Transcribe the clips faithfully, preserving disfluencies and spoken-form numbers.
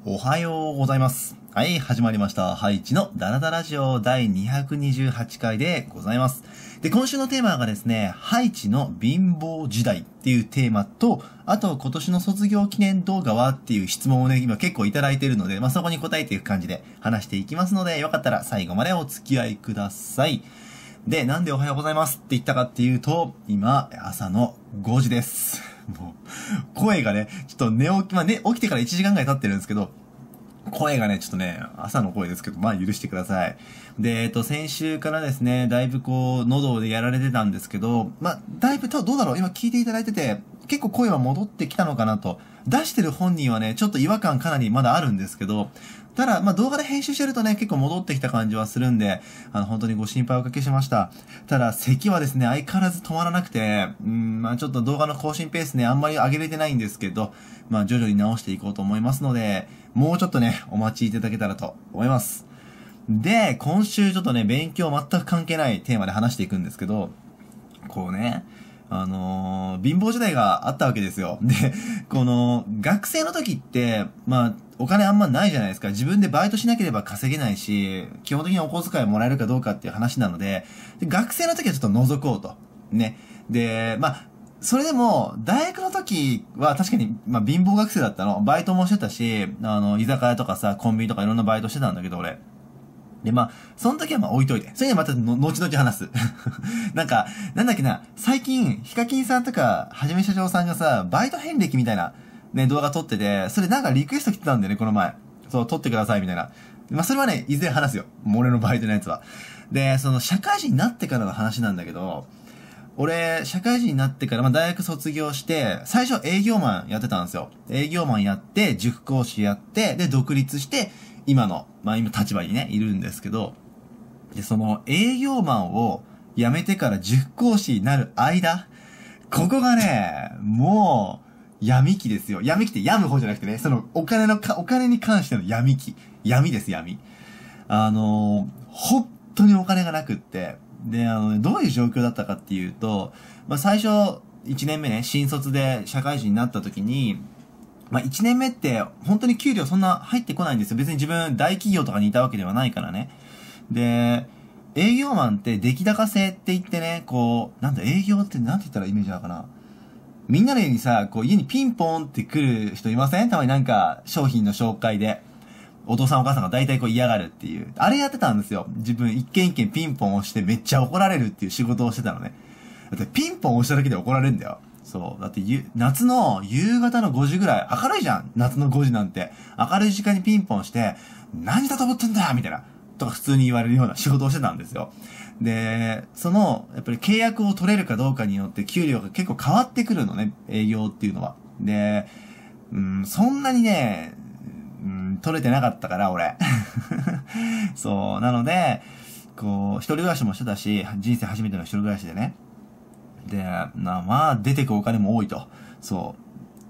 おはようございます。はい、始まりました。ハイチのダラダラジオだいにひゃくにじゅうはちかいでございます。で、今週のテーマがですね、ハイチの貧乏時代っていうテーマと、あと今年の卒業記念動画はっていう質問をね、今結構いただいているので、まあ、そこに答えていく感じで話していきますので、よかったら最後までお付き合いください。で、なんでおはようございますって言ったかっていうと、今、朝のごじです。もう、声がね、ちょっと寝起き、まあね、起きてからいちじかんぐらい経ってるんですけど、声がね、ちょっとね、朝の声ですけど、まあ許してください。で、えっと、先週からですね、だいぶこう、喉でやられてたんですけど、まあ、だいぶ、どうだろう今聞いていただいてて、結構声は戻ってきたのかなと。出してる本人はね、ちょっと違和感かなりまだあるんですけど、ただ、まあ、動画で編集してるとね、結構戻ってきた感じはするんで、あの、本当にご心配おかけしました。ただ、咳はですね、相変わらず止まらなくて、うん、まあ、ちょっと動画の更新ペースね、あんまり上げれてないんですけど、まあ、徐々に直していこうと思いますので、もうちょっとね、お待ちいただけたらと思います。で、今週ちょっとね、勉強全く関係ないテーマで話していくんですけど、こうね、あのー、貧乏時代があったわけですよ。で、この、学生の時って、まあ、お金あんまないじゃないですか。自分でバイトしなければ稼げないし、基本的にお小遣いもらえるかどうかっていう話なので、で学生の時はちょっと覗こうと。ね。で、まあ、それでも、大学の時は確かに、まあ、貧乏学生だったの。バイトもしてたし、あの、居酒屋とかさ、コンビニとかいろんなバイトしてたんだけど、俺。で、まあ、その時はまあ置いといて。それにはまたの、後々話す。なんか、なんだっけな、最近、ヒカキンさんとか、はじめ社長さんがさ、バイト遍歴みたいな、ね、動画撮ってて、それなんかリクエスト来てたんだよね、この前。そう、撮ってください、みたいな。まあ、それはね、いずれ話すよ。俺のバイトのやつは。で、その、社会人になってからの話なんだけど、俺、社会人になってから、まあ、大学卒業して、最初営業マンやってたんですよ。営業マンやって、塾講師やって、で、独立して、今の、まあ今立場にね、いるんですけど、で、その営業マンを辞めてから塾講師になる間、ここがね、もう、闇期ですよ。闇期って病む方じゃなくてね、そのお金のか、お金に関しての闇期。闇です、闇。あの、本当にお金がなくって、で、あのね、どういう状況だったかっていうと、まあ最初、いちねんめね、新卒で社会人になった時に、まあ、いちねんめって、本当に給料そんな入ってこないんですよ。別に自分大企業とかにいたわけではないからね。で、営業マンって出来高制って言ってね、こう、なんだ、営業ってなんて言ったらイメージあるかな。みんなの家にさ、こう家にピンポンって来る人いません？たまになんか、商品の紹介で。お父さんお母さんが大体こう嫌がるっていう。あれやってたんですよ。自分一軒一軒ピンポン押してめっちゃ怒られるっていう仕事をしてたのね。だってピンポン押しただけで怒られるんだよ。そう。だってゆ、夏の夕方のごじぐらい、明るいじゃん夏のごじなんて。明るい時間にピンポンして、何だと思ってんだみたいな。とか普通に言われるような仕事をしてたんですよ。で、その、やっぱり契約を取れるかどうかによって給料が結構変わってくるのね。営業っていうのは。で、うん、そんなにね、うん、取れてなかったから、俺。そう。なので、こう、一人暮らしもしてたし、人生初めての一人暮らしでね。で、な、まあ、出てくお金も多いと。そう。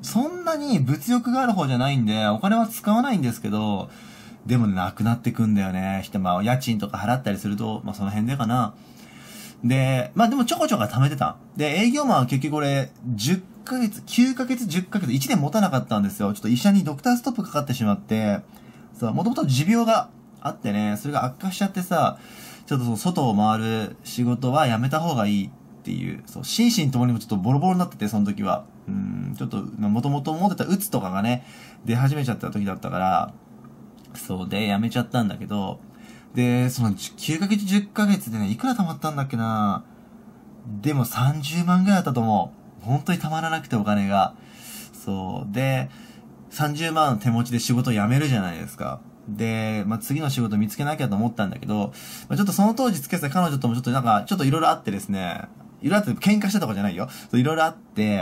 そんなに物欲がある方じゃないんで、お金は使わないんですけど、でもね、なくなってくんだよね。して、まあ、家賃とか払ったりすると、まあ、その辺でかな。で、まあ、でもちょこちょこ貯めてた。で、営業マンは結局俺、じゅっかげつ、きゅうかげつ、じゅっかげつ、いちねん持たなかったんですよ。ちょっと医者にドクターストップかかってしまって、そう、もともと持病があってね、それが悪化しちゃってさ、ちょっとその外を回る仕事はやめた方がいい。っていう、そう、心身ともにもちょっとボロボロになってて、その時は。うん、ちょっと、もともと持ってたうつとかがね、出始めちゃった時だったから、そうで、やめちゃったんだけど、で、そのきゅうかげつ、じゅっかげつでね、いくら貯まったんだっけな。でもさんじゅうまんぐらいだったと思う。本当に貯まらなくてお金が。そう。で、さんじゅうまん手持ちで仕事を辞めるじゃないですか。で、まあ、次の仕事見つけなきゃと思ったんだけど、まあ、ちょっとその当時付き合ってた彼女ともちょっとなんか、ちょっといろいろあってですね、いろいろあって喧嘩したとかじゃないよ。いろいろあって、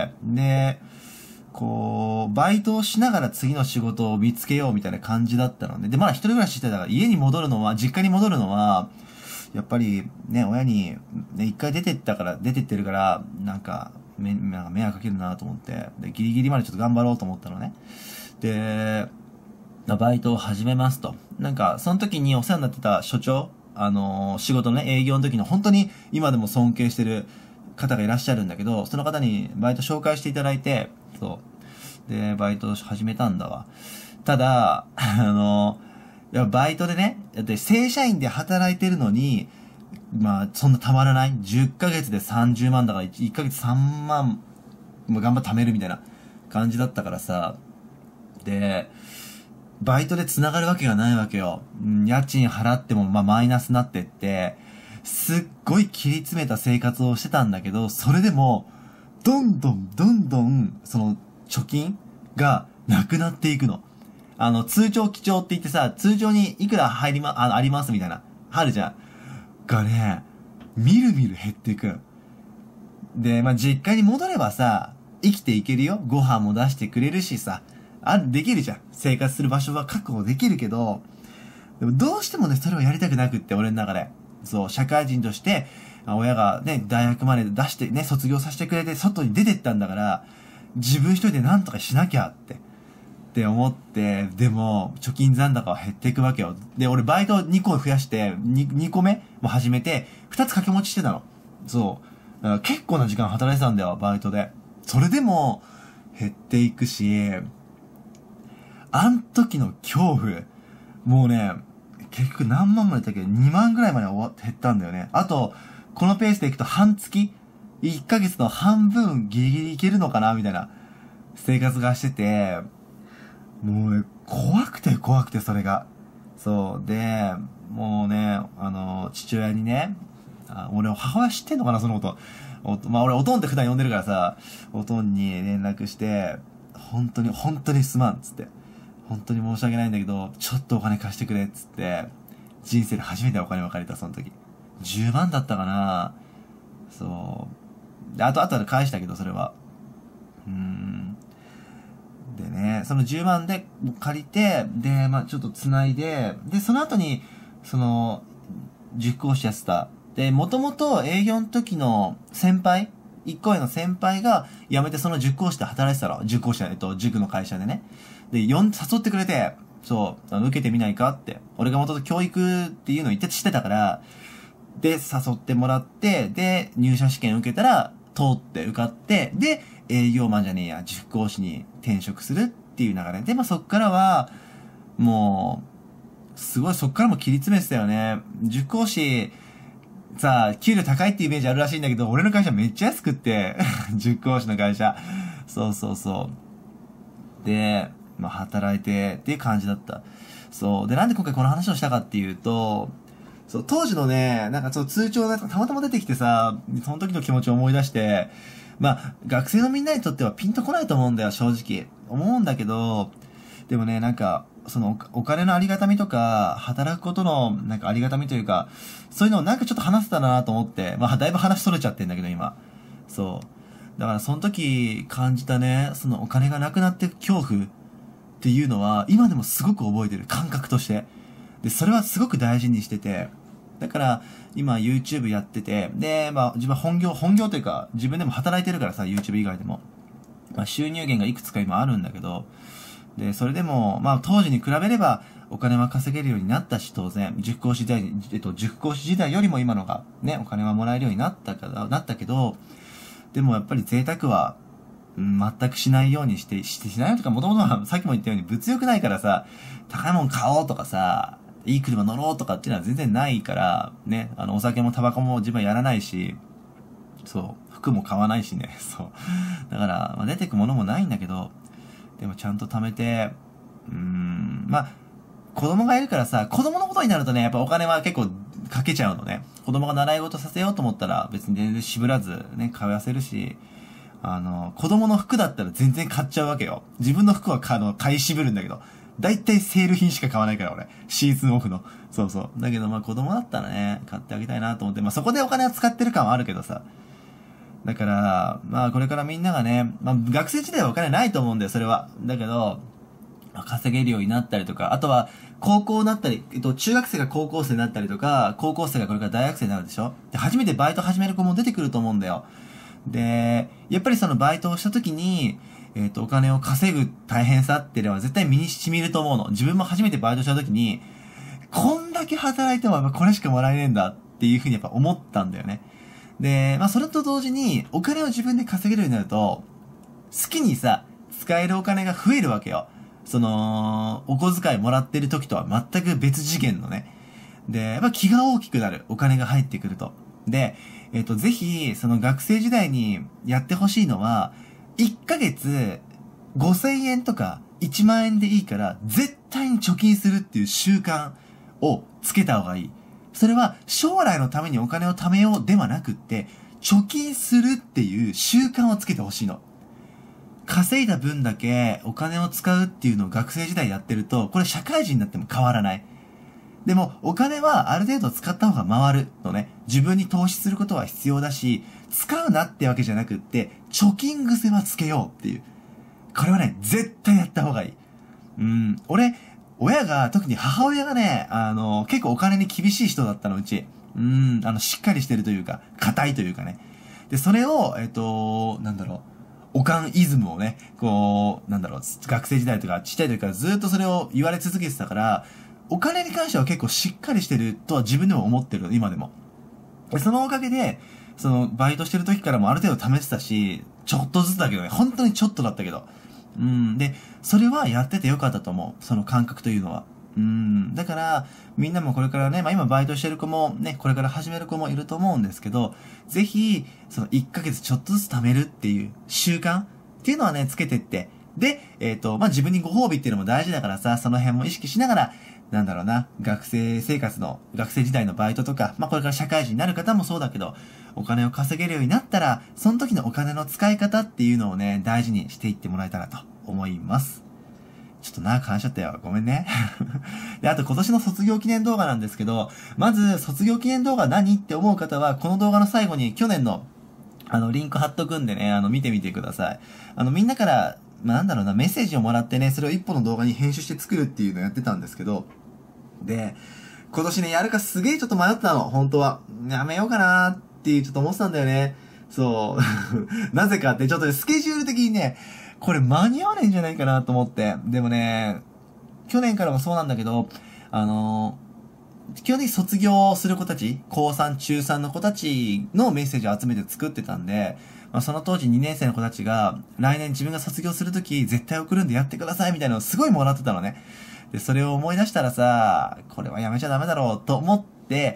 で、こう、バイトをしながら次の仕事を見つけようみたいな感じだったので、で、まだ一人暮らししてたから家に戻るのは、実家に戻るのは、やっぱりね、親に、ね、一回出てったから、出てってるから、なんか、め、なんか迷惑かけるなと思って、で、ギリギリまでちょっと頑張ろうと思ったのね。で、バイトを始めますと。なんか、その時にお世話になってた所長、あのー、仕事のね、営業の時の本当に今でも尊敬してる方がいらっしゃるんだけど、その方にバイト紹介していただいて、そで、バイト始めたんだわ。ただ、あの、いやバイトでね、だって正社員で働いてるのに、まあ、そんなたまらない ?じゅっ ヶ月でさんじゅうまんだからいっかげつさんまんも頑張って貯めるみたいな感じだったからさ。で、バイトで繋がるわけがないわけよ。うん、家賃払ってもまあマイナスになってって、すっごい切り詰めた生活をしてたんだけど、それでも、どんどんどんどん、その、貯金がなくなっていくの。あの、通帳記帳って言ってさ、通帳にいくら入りま、あ、ありますみたいな。あるじゃん。がね、みるみる減っていく。で、まあ、実家に戻ればさ、生きていけるよ。ご飯も出してくれるしさ。あ、できるじゃん。生活する場所は確保できるけど、でもどうしてもね、それをやりたくなくって、俺の中で。そう、社会人として、親がね、大学まで出してね、卒業させてくれて、外に出てったんだから、自分一人で何とかしなきゃって、って思って、でも、貯金残高は減っていくわけよ。で、俺バイトにこ増やして、に, にこめも始めて、ふたつ掛け持ちしてたの。そう。だから結構な時間働いてたんだよ、バイトで。それでも、減っていくし、あん時の恐怖、もうね、結局何万までいったっけ ?に 万ぐらいまで終わ減ったんだよね。あと、このペースでいくと半月 ?いっ ヶ月の半分ギリギリいけるのかなみたいな生活がしてて、もうね、怖くて怖くてそれが。そう。で、もうね、あの、父親にね、あ俺、母親知ってんのかなそのこと。おまあ俺、おとんって普段呼んでるからさ、おとんに連絡して、本当に、本当にすまんっつって。本当に申し訳ないんだけど、ちょっとお金貸してくれっつって、人生で初めてお金を借りた、その時。じゅうまんだったかな。そう。で、あと、あとで返したけど、それは。うーん。でね、そのじゅうまんで借りて、で、まあちょっと繋いで、で、その後に、その、塾講師やってた。で、もともと営業の時の先輩、一個上の先輩が辞めてその塾講師で働いてたの。塾講師、えっと、塾の会社でね。で、呼ん、誘ってくれて、そう、あの、受けてみないかって。俺が元々教育っていうのを言ってしてたから、で、誘ってもらって、で、入社試験受けたら、通って受かって、で、営業マンじゃねえや、塾講師に転職するっていう流れで、まあ、そっからは、もう、すごいそっからも切り詰めてたよね。塾講師、さあ、給料高いってイメージあるらしいんだけど、俺の会社めっちゃ安くって、塾講師の会社。そうそうそう。で、まあ、働いてっていう感じだった。そう。で、なんで今回この話をしたかっていうと、そう、当時のね、なんかそう通帳がたまたま出てきてさ、その時の気持ちを思い出して、まあ、学生のみんなにとってはピンとこないと思うんだよ、正直。思うんだけど、でもね、なんか、そのお金のありがたみとか、働くことのなんかありがたみというか、そういうのをなんかちょっと話せたらなと思って、まあ、だいぶ話それちゃってんだけど、今。そう。だからその時感じたね、そのお金がなくなって恐怖っていうのは、今でもすごく覚えてる、感覚として。で、それはすごく大事にしてて、だから、今 YouTube やってて、で、まあ自分は本業、本業というか、自分でも働いてるからさ、YouTube 以外でも。まあ収入源がいくつか今あるんだけど、で、それでも、まあ当時に比べれば、お金は稼げるようになったし、当然、塾講師時代、えっと、塾講師時代よりも今のが、ね、お金はもらえるようになったから、なったけど、でもやっぱり贅沢は、うん、全くしないようにして、してしないよとか、もともとはさっきも言ったように物欲ないからさ、高いもん買おうとかさ、いい車乗ろうとかっていうのは全然ないから、ね、あの、お酒もタバコも自分はやらないし、そう、服も買わないしね、そう。だから、まあ、出てくものもないんだけど、でもちゃんと貯めて、うーん、まあ、子供がいるからさ、子供のことになるとね、やっぱお金は結構かけちゃうのね。子供が習い事させようと思ったら別に全然渋らずね、買わせるし、あの、子供の服だったら全然買っちゃうわけよ。自分の服はあの買い渋るんだけど、だいたいセール品しか買わないから俺。シーズンオフの。そうそう。だけどまあ子供だったらね、買ってあげたいなと思って、まあそこでお金は使ってる感はあるけどさ。だから、まあこれからみんながね、まあ学生時代はお金ないと思うんだよ、それは。だけど、稼げるようになったりとか、あとは高校になったり、えっと、中学生が高校生になったりとか、高校生がこれから大学生になるでしょ？で、初めてバイト始める子も出てくると思うんだよ。で、やっぱりそのバイトをした時に、えっと、お金を稼ぐ大変さっていうのは絶対身に染みると思うの。自分も初めてバイトした時に、こんだけ働いてもやっぱこれしかもらえねえんだっていうふうにやっぱ思ったんだよね。で、まあそれと同時に、お金を自分で稼げるようになると、好きにさ、 使えるお金が増えるわけよ。その、お小遣いもらってる時とは全く別次元のね。で、やっぱ気が大きくなる。お金が入ってくると。で、えっと、ぜひ、その学生時代にやってほしいのは、いっかげつごせんえんとかいちまんえんでいいから、絶対に貯金するっていう習慣をつけた方がいい。それは将来のためにお金を貯めようではなくって、貯金するっていう習慣をつけてほしいの。稼いだ分だけお金を使うっていうのを学生時代やってると、これ社会人になっても変わらない。でも、お金はある程度使った方が回るのね。自分に投資することは必要だし、使うなってわけじゃなくって、貯金癖はつけようっていう。これはね、絶対やった方がいい。うん、俺、親が、特に母親がね、あの、結構お金に厳しい人だったの、うち。うん、あの、しっかりしてるというか、硬いというかね。で、それを、えっと、なんだろう、おかんイズムをね、こう、なんだろう、学生時代とかちっちゃい時からずっとそれを言われ続けてたから、お金に関しては結構しっかりしてるとは自分でも思ってる、今でも。で、そのおかげで、その、バイトしてる時からもある程度貯めてたし、ちょっとずつだけどね、本当にちょっとだったけど。うん。で、それはやっててよかったと思う。その感覚というのは。うん。だから、みんなもこれからね、まあ今バイトしてる子もね、これから始める子もいると思うんですけど、ぜひ、そのいっかげつちょっとずつ貯めるっていう習慣っていうのはね、つけてって。で、えっと、まあ自分にご褒美っていうのも大事だからさ、その辺も意識しながら、なんだろうな、学生生活の、学生時代のバイトとか、まあこれから社会人になる方もそうだけど、お金を稼げるようになったら、その時のお金の使い方っていうのをね、大事にしていってもらえたらと思います。ちょっと長く話しちゃったよ。ごめんね。で、あと今年の卒業記念動画なんですけど、まず卒業記念動画何って思う方は、この動画の最後に去年の、あの、リンク貼っとくんでね、あの、見てみてください。あの、みんなから、まあ、なんだろうな、メッセージをもらってね、それを一本の動画に編集して作るっていうのをやってたんですけど、で、今年ね、やるかすげえちょっと迷ったの、本当は。やめようかなーっていうちょっと思ってたんだよね。そう。なぜかって、ちょっとね、スケジュール的にね、これ間に合わないんじゃないかなと思って。でもね、去年からもそうなんだけど、あのー、基本的に卒業する子たち、高さん、中さんの子たちのメッセージを集めて作ってたんで、まあ、その当時にねん生の子たちが、来年自分が卒業するとき絶対送るんでやってくださいみたいなのをすごいもらってたのね。で、それを思い出したらさ、これはやめちゃダメだろうと思って、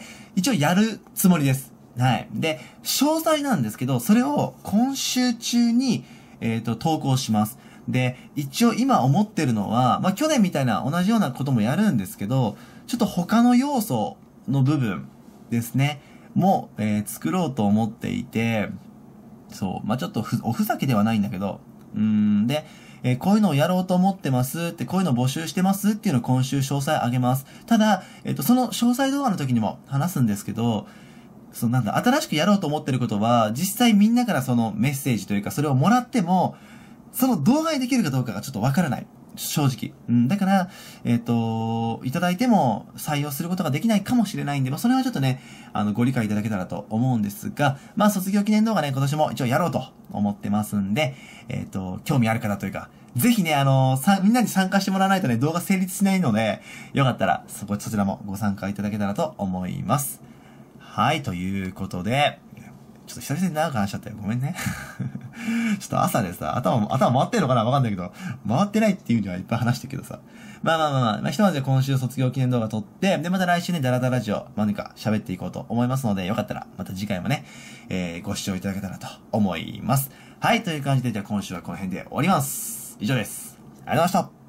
一応やるつもりです。はい。で、詳細なんですけど、それを今週中に、えっと、投稿します。で、一応今思ってるのは、まあ、去年みたいな同じようなこともやるんですけど、ちょっと他の要素の部分ですね、も、えー、作ろうと思っていて、そう、まあ、ちょっとふ、おふざけではないんだけど、うーん、で、えー、こういうのをやろうと思ってますって、こういうのを募集してますっていうのを今週詳細あげます。ただ、えっと、その詳細動画の時にも話すんですけど、そうなんだ、新しくやろうと思ってることは、実際みんなからそのメッセージというか、それをもらっても、その動画にできるかどうかがちょっとわからない。正直。うん、だから、えっと、いただいても採用することができないかもしれないんで、まあ、それはちょっとね、あの、ご理解いただけたらと思うんですが、まあ、卒業記念動画ね、今年も一応やろうと思ってますんで、えっと、興味ある方というか、ぜひね、あの、さ、みんなに参加してもらわないとね、動画成立しないので、よかったら、そこ、そちらもご参加いただけたらと思います。はい、ということで、ちょっと久々に長く話しちゃったよ。ごめんね。ちょっと朝でさ、頭、頭回ってんのかなわかんないけど、回ってないっていうんじゃいっぱい話してるけどさ。まあまあまあまあ、まあ、ひとまずで今週卒業記念動画撮って、で、また来週ね、ダラダラジオ、何か喋っていこうと思いますので、よかったら、また次回もね、えー、ご視聴いただけたらと思います。はい、という感じで、じゃあ今週はこの辺で終わります。以上です。ありがとうございました。